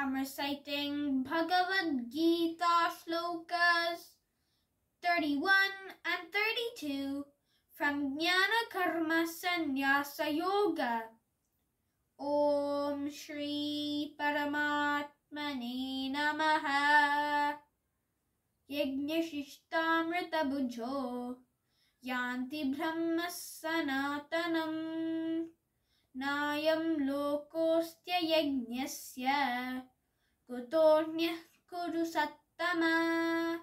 I'm reciting Bhagavad-Gita Slokas 31 and 32 from Jnana Karma Sannyasa Yoga. Om Shri Paramatmane Namaha. Yajnashishtamrita bhujho yanti brahma sanatanam. Nayam lokostya yajnasya kutornyah kuru sattama.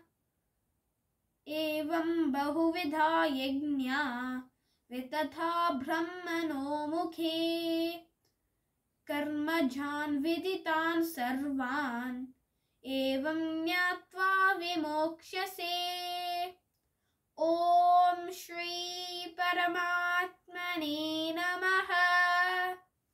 Evam bahuvidha yajna vitatha brahmano mukhe. Karmajan viditan sarvan evam nyatva vimokshase. Om Shri Paramatmane Namaha.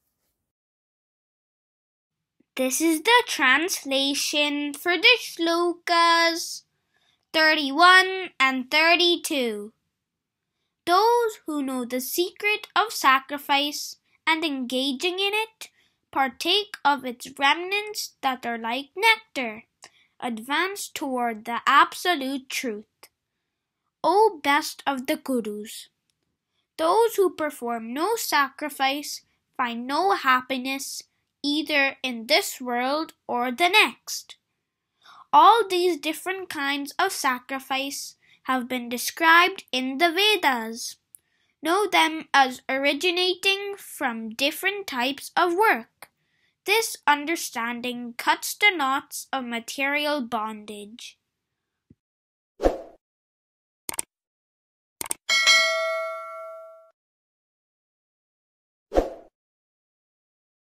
This is the translation for the Slokas 31 and 32. Those who know the secret of sacrifice and engaging in it partake of its remnants that are like nectar, advance toward the absolute truth. O best of the Gurus, those who perform no sacrifice find no happiness either in this world or the next. All these different kinds of sacrifice have been described in the Vedas. Know them as originating from different types of work. This understanding cuts the knots of material bondage.